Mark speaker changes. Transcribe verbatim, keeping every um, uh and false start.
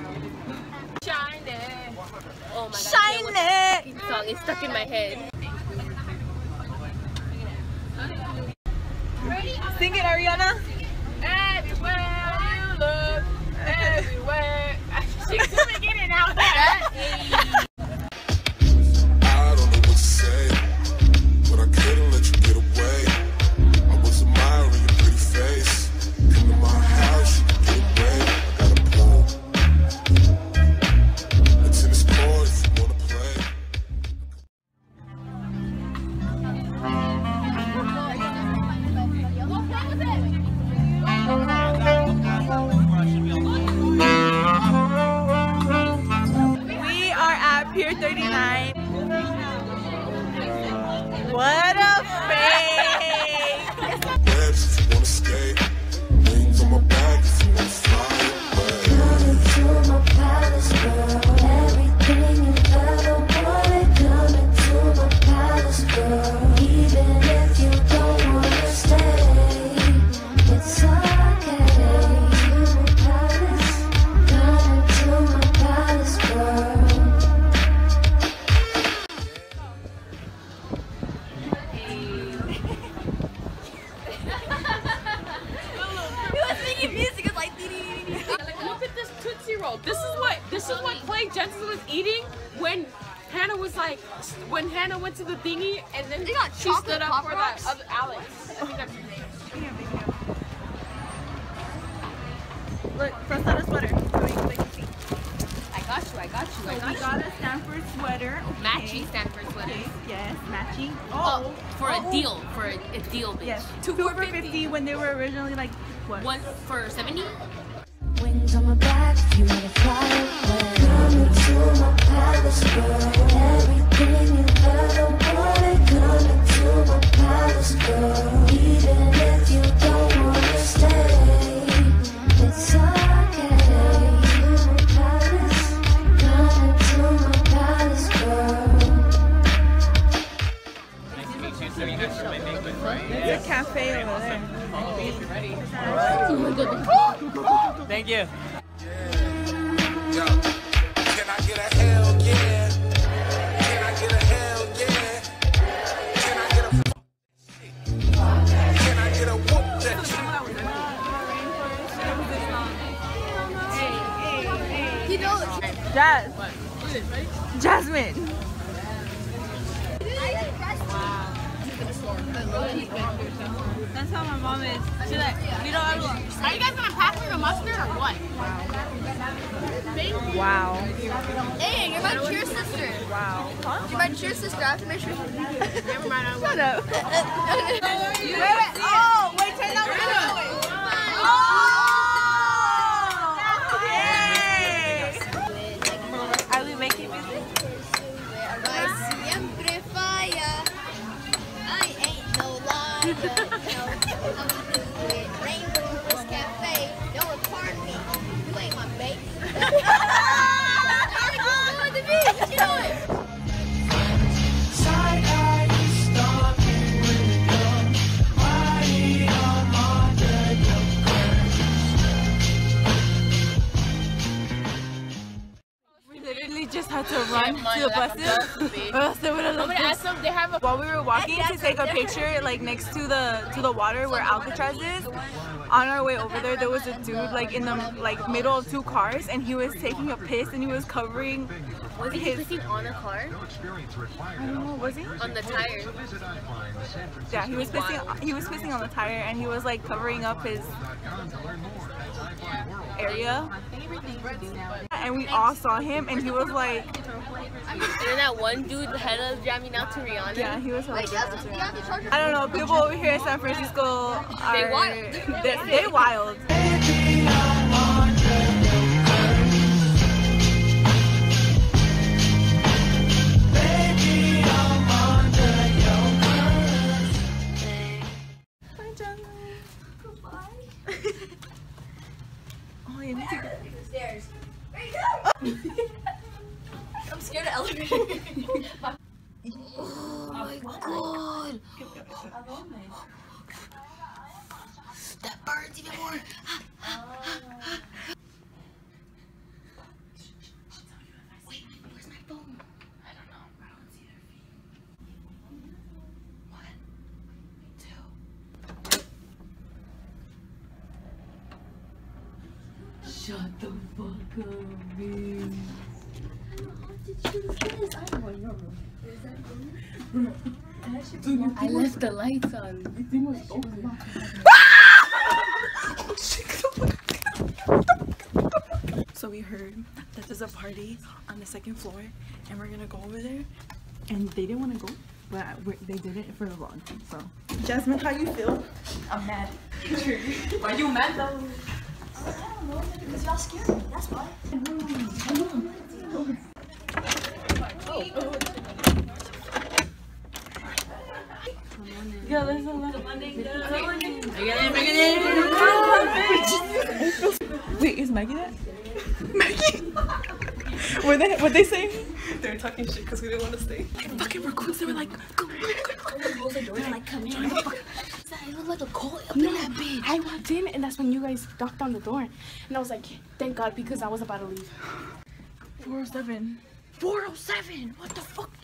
Speaker 1: Shine it. Oh my god.
Speaker 2: Shine it.
Speaker 1: Song is stuck in my head.
Speaker 2: Sing it, Ariana.
Speaker 1: Everywhere you look, everywhere. She's doing it now.
Speaker 3: I don't know what to say, but I couldn't let you get away. I was admiring your pretty face. Come to my house, you can get away. I got a pool, a tennis court if you wanna play.
Speaker 2: We are at Pier thirty-nine. What a face!
Speaker 3: Webs if you wanna skate, wings on my back if you wanna fly away.
Speaker 4: Come into my palace, girl. Everything you've ever wanted. Come into my palace, girl. Even if you don't wanna stay, it's okay. To my palace, come into my palace, girl.
Speaker 1: Look at this Tootsie Roll. This is what this is what Clay Jensen was eating when Hannah was like when Hannah went to the thingy and then
Speaker 5: They got
Speaker 1: she
Speaker 5: chocolate
Speaker 1: stood up
Speaker 5: Pop
Speaker 1: for
Speaker 5: Rocks?
Speaker 1: that other Alex. I think that's his name.
Speaker 2: Look, Frost got a sweater. So we can see.
Speaker 1: I got you. I got you.
Speaker 2: So we got a Stanford sweater. Okay.
Speaker 1: Matching Stanford sweaters.
Speaker 2: Okay, yes, matching.
Speaker 1: Oh, for
Speaker 2: oh.
Speaker 1: a deal. For a, a deal, bitch.
Speaker 2: Yes,
Speaker 1: Two
Speaker 2: two
Speaker 1: for
Speaker 2: for fifty when they were originally like what?
Speaker 1: One for seventy.
Speaker 4: Wings on my back, you wanna fly away. Come into my palace, girl. Everything you've ever wanted. Come into my palace, girl. Even if you don't wanna stay, it's okay. To my palace, come into my palace, girl.
Speaker 2: There's a cafe over there.
Speaker 6: Thank you.
Speaker 3: Yo, can I get a hell yeah? Can I get a hell yeah? Can I get a Can I get a whoop that
Speaker 5: You know,
Speaker 2: Jazz. Jasmine. That's how my mom is. She's like, you know, I will.
Speaker 1: Are you guys gonna pass me the mustard or what?
Speaker 2: Wow.
Speaker 5: hey, you're my cheer sister.
Speaker 2: Wow. Huh?
Speaker 5: You're my cheer sister. I have to make sure.
Speaker 1: Never mind. I
Speaker 2: Shut up.
Speaker 5: Wait,
Speaker 2: wait. Oh, wait, turn that window. Oh! Yay! Are we making music?
Speaker 5: I siempre falla. I ain't no liar. No, I'm through it. Rainbow West Cafe. Don't report me. You ain't my baby. Alright, come on the beat. What you doing?
Speaker 2: We literally just had to run to the buses. Or else they would have
Speaker 1: I'm
Speaker 2: looked
Speaker 1: gonna
Speaker 2: us.
Speaker 1: ask them. They have a.
Speaker 2: While we were walking to take a picture like next to the to the water where Alcatraz is, on our way over there there was a dude like in the like middle of two cars and he was taking a piss and he was covering
Speaker 1: Was he
Speaker 2: his
Speaker 1: pissing on a car?
Speaker 2: I don't know, was he?
Speaker 1: On the tires.
Speaker 2: Yeah, he was pissing he was pissing on the tire and he was like covering up his area. And we all saw him and he was like
Speaker 1: And then that one dude hella jamming out to Rihanna.
Speaker 2: yeah, he was
Speaker 5: Wait,
Speaker 2: like
Speaker 5: you have to, you have to charge your
Speaker 2: I don't know, people over here in San Francisco are
Speaker 1: They wild.
Speaker 2: they, they wild. Oh, you need to go.
Speaker 5: stairs. I'm scared of elevators. Oh my god. That burns even more.
Speaker 1: Shut the fuck up, bitch. I left the lights on. The thing was open.
Speaker 2: So we heard that there's a party on the second floor, and we're gonna go over there. And they didn't want to go, but we they did it for the vlog. So, Jasmine, how you feel?
Speaker 6: I'm mad.
Speaker 1: Why you mad though?
Speaker 5: I don't know, because y'all scared me, that's why.
Speaker 2: Yeah, there's a lot of Wait, is Maggie that? Maggie? What they what they say?
Speaker 6: They're talking shit because we didn't want to stay.
Speaker 2: Fucking raccoons. They were like, go, go, go.
Speaker 5: They're like, come in. It looked like a coal up
Speaker 7: No, I walked in and that's when you guys knocked on the door. And I was like, thank God, because I was about to leave.
Speaker 2: four oh seven.
Speaker 7: four oh seven? What the fuck?